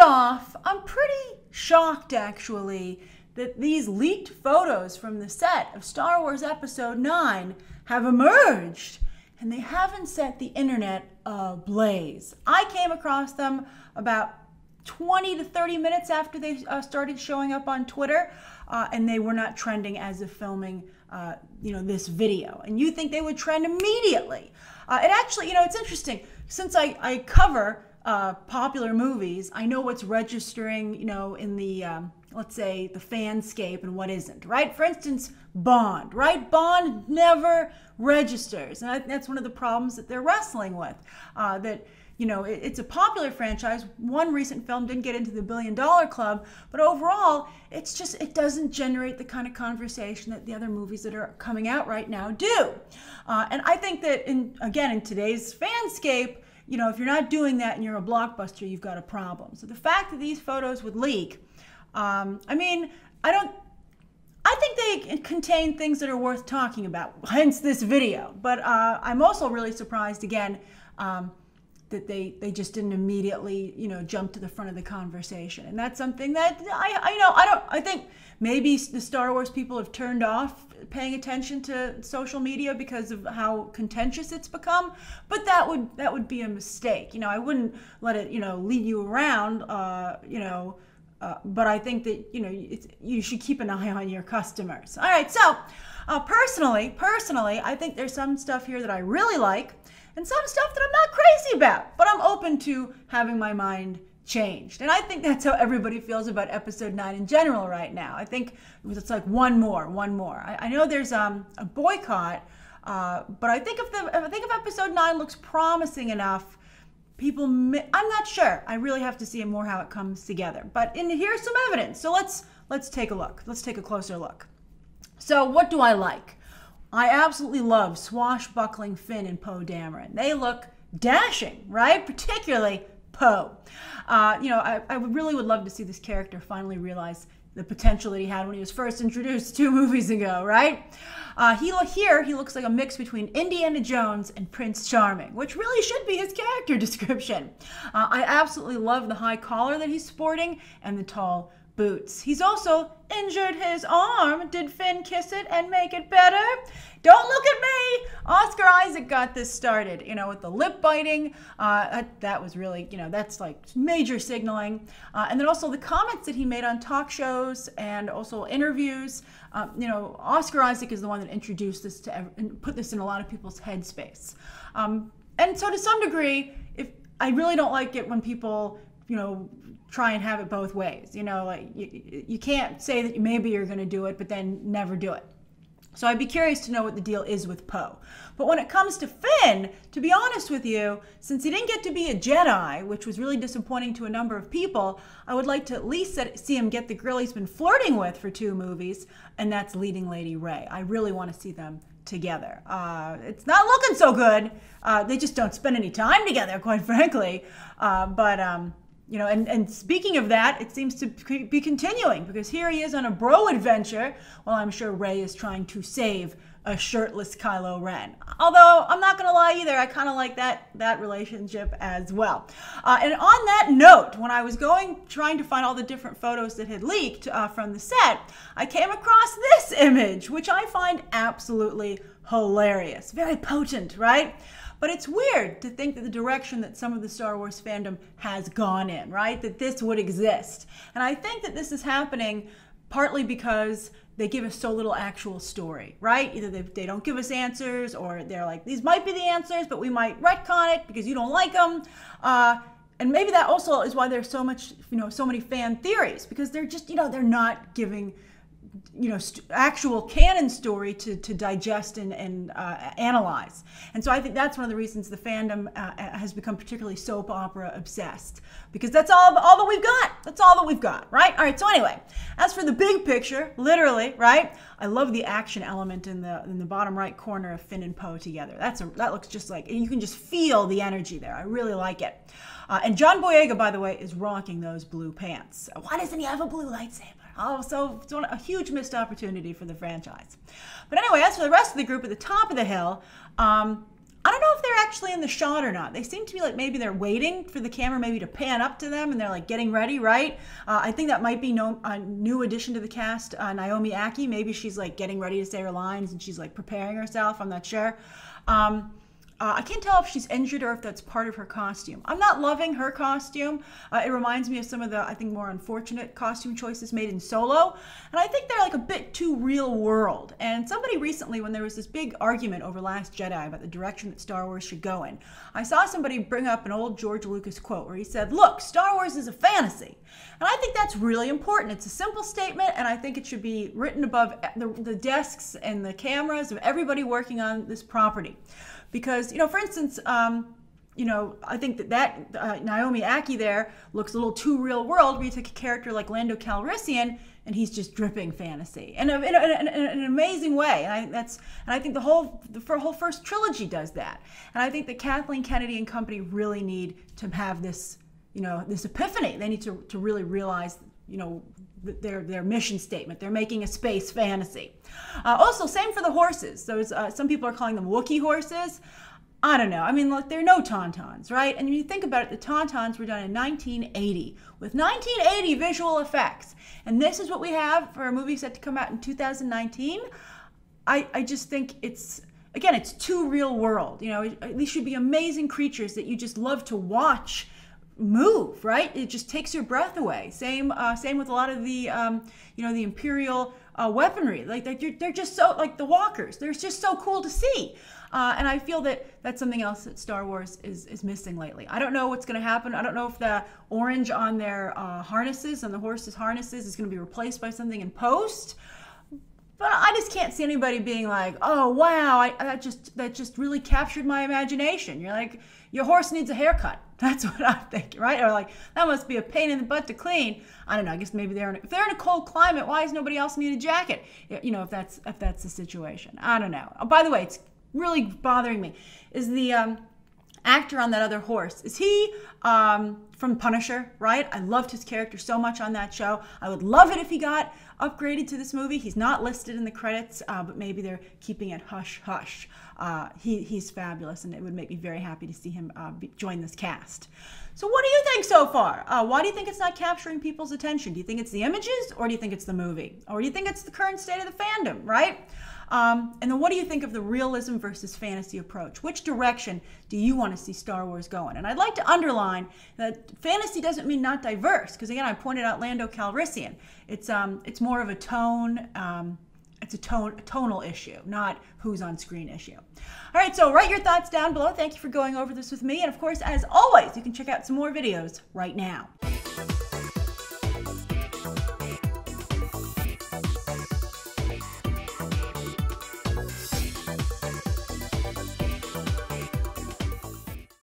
off, I'm pretty shocked, actually, that these leaked photos from the set of Star Wars Episode 9 have emerged, and they haven't set the internet ablaze. I came across them about 20 to 30 minutes after they started showing up on Twitter, and they were not trending as of filming this video. And you think they would trend immediately. It actually, it's interesting. Since I cover popular movies, I know what's registering, in the, let's say, the fanscape and what isn't, right? For instance, Bond, right? Bond never registers. And that's one of the problems that they're wrestling with. It's a popular franchise. One recent film didn't get into the $1 billion club, but overall, it doesn't generate the kind of conversation that the other movies that are coming out right now do. And I think that, in today's fanscape, if you're not doing that and you're a blockbuster, you've got a problem. So the fact that these photos would leak, I think they contain things that are worth talking about, hence this video. But I'm also really surprised, again, that they just didn't immediately, jump to the front of the conversation. And that's something that I think maybe the Star Wars people have turned off paying attention to social media because of how contentious it's become. But that would be a mistake. I wouldn't let it, lead you around, but I think that, you should keep an eye on your customers. All right, so personally, I think there's some stuff here that I really like and some stuff that I'm not crazy about, but I'm open to having my mind changed. And I think that's how everybody feels about Episode 9 in general right now. I think it's like one more. I know there's a boycott, but I think if Episode 9 looks promising enough, I'm not sure. I really have to see more how it comes together. But here's some evidence. So let's take a look. Let's take a closer look. So what do I like? I absolutely love swashbuckling Finn and Poe Dameron. They look dashing, right? Particularly Poe. I really would love to see this character finally realize the potential that he had when he was first introduced 2 movies ago, right? He looks like a mix between Indiana Jones and Prince Charming, which really should be his character description. I absolutely love the high collar that he's sporting and the tall boots. He's also injured his arm. Did Finn kiss it and make it better? Don't look at me! Oscar Isaac got this started, with the lip biting. That was really, that's like major signaling. And then also the comments that he made on talk shows and also interviews. Oscar Isaac is the one that introduced this and put this in a lot of people's headspace. And so to some degree, I really don't like it when people, try and have it both ways. You can't say that maybe you're going to do it, but then never do it. So I'd be curious to know what the deal is with Poe. But when it comes to Finn, to be honest with you, since he didn't get to be a Jedi, which was really disappointing to a number of people, I would like to at least see him get the girl he's been flirting with for 2 movies, and that's leading Lady Rey. I really want to see them together. It's not looking so good. They just don't spend any time together, quite frankly. And speaking of that, it seems to be continuing, because here he is on a bro adventure while I'm sure Rey is trying to save a shirtless Kylo Ren. Although, I'm not going to lie either, I kind of like that relationship as well. And on that note, when I was trying to find all the different photos that had leaked from the set, I came across this image, which I find absolutely hilarious. Very potent, right? But it's weird to think that the direction that some of the Star Wars fandom has gone in, right? That this would exist. And I think that this is happening partly because they give us so little actual story, right? Either they don't give us answers, or they're like, these might be the answers, but we might retcon it because you don't like them. And maybe that also is why there's so many fan theories, because they're just, they're not giving actual canon story to digest and analyze. And so I think that's one of the reasons the fandom has become particularly soap opera obsessed, because that's all that we've got. That's all that we've got, right? All right, so anyway, as for the big picture, literally, right? I love the action element in the bottom right corner of Finn and Poe together. That looks just like, you can just feel the energy there. I really like it. And John Boyega, by the way, is rocking those blue pants. Why doesn't he have a blue lightsaber? Oh, so it's a huge missed opportunity for the franchise. But anyway, as for the rest of the group at the top of the hill, I don't know if they're actually in the shot or not. They seem to be like maybe they're waiting for the camera maybe to pan up to them and they're like getting ready, right? I think that might be a new addition to the cast, Naomi Ackie. Maybe she's like getting ready to say her lines and she's like preparing herself. I'm not sure. I can't tell if she's injured or if that's part of her costume. I'm not loving her costume. It reminds me of some of the, I think, more unfortunate costume choices made in Solo. And I think they're like a bit too real world. And somebody recently, when there was this big argument over Last Jedi about the direction that Star Wars should go in, I saw somebody bring up an old George Lucas quote where he said, look, Star Wars is a fantasy. And I think that's really important. It's a simple statement, and I think it should be written above the desks and the cameras of everybody working on this property. Because, for instance, I think that Naomi Ackie there looks a little too real world where you take a character like Lando Calrissian and he's just dripping fantasy in an amazing way. And I think the whole first trilogy does that. And I think that Kathleen Kennedy and company really need to have this, this epiphany. They need to really realize, their mission statement. They're making a space fantasy. Also, same for the horses. So some people are calling them Wookiee horses. I don't know. I mean, look, there are no Tauntauns, right? And when you think about it, the Tauntauns were done in 1980 with 1980 visual effects. And this is what we have for a movie set to come out in 2019. I just think it's too real world. These should be amazing creatures that you just love to watch move, right? It just takes your breath away. Same with a lot of the the Imperial weaponry. Like they're just so, like the walkers, they're just so cool to see. And I feel that that's something else that Star Wars is missing lately. I don't know what's going to happen. I don't know if the orange on their harnesses, on the horses' harnesses, is going to be replaced by something in post. But I just can't see anybody being like, oh wow, that just really captured my imagination. You're like, your horse needs a haircut. That's what I'm thinking, right? Or like, that must be a pain in the butt to clean. I don't know. I guess maybe if they're in a cold climate, why does nobody else need a jacket? If that's the situation. I don't know. Oh, by the way, it's really bothering me. Is the actor on that other horse, is he from Punisher, right? I loved his character so much on that show. I would love it if he got upgraded to this movie. He's not listed in the credits, but maybe they're keeping it hush hush. He's fabulous, and it would make me very happy to see him join this cast. So what do you think so far? Why do you think it's not capturing people's attention? Do you think it's the images, or do you think it's the movie? Or do you think it's the current state of the fandom, right? And then what do you think of the realism versus fantasy approach? Which direction do you want to see Star Wars going? And I'd like to underline that fantasy doesn't mean not diverse, because again, I pointed out Lando Calrissian. It's more of a tone, it's a tonal issue, not who's on screen issue. All right, so write your thoughts down below. Thank you for going over this with me. And of course, as always, you can check out some more videos right now.